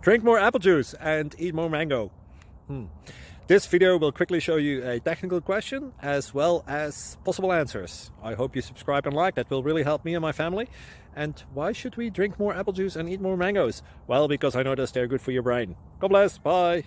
Drink more apple juice and eat more mango. This video will quickly show you a technical question as well as possible answers. I hope you subscribe and like, that will really help me and my family. And why should we drink more apple juice and eat more mangoes? Well, because I noticed they're good for your brain. God bless, bye!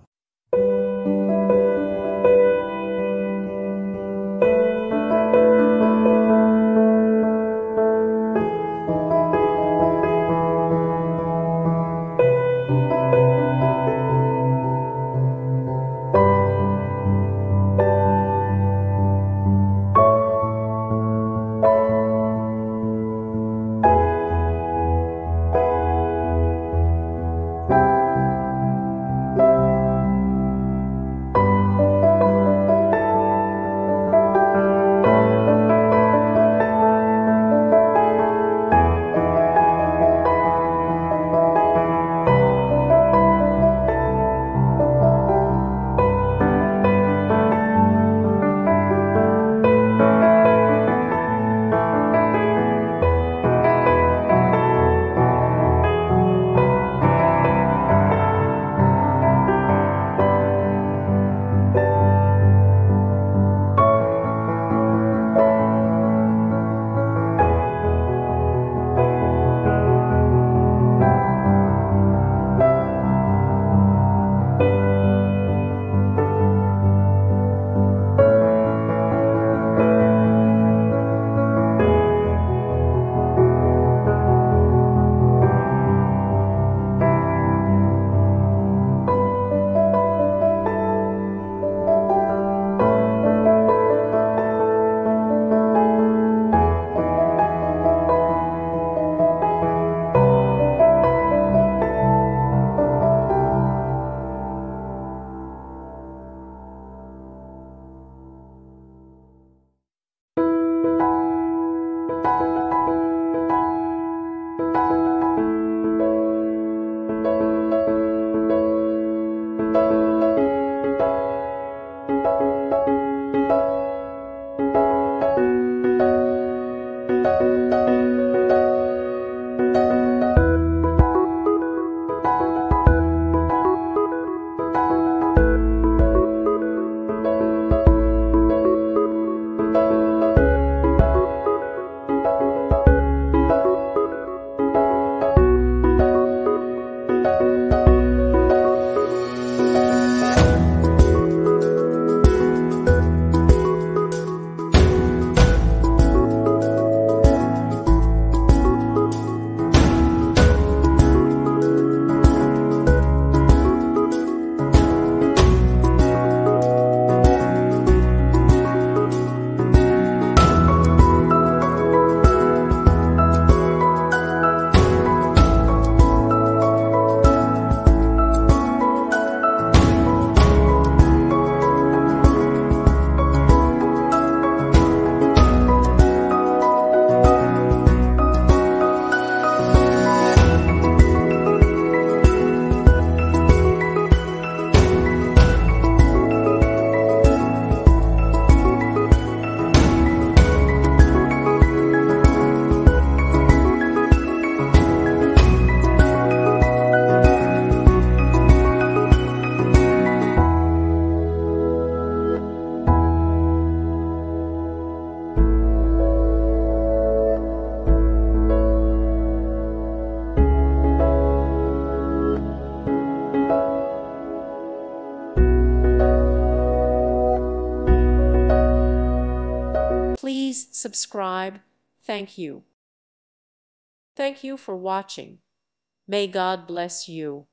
Please subscribe. Thank you. Thank you for watching. May God bless you.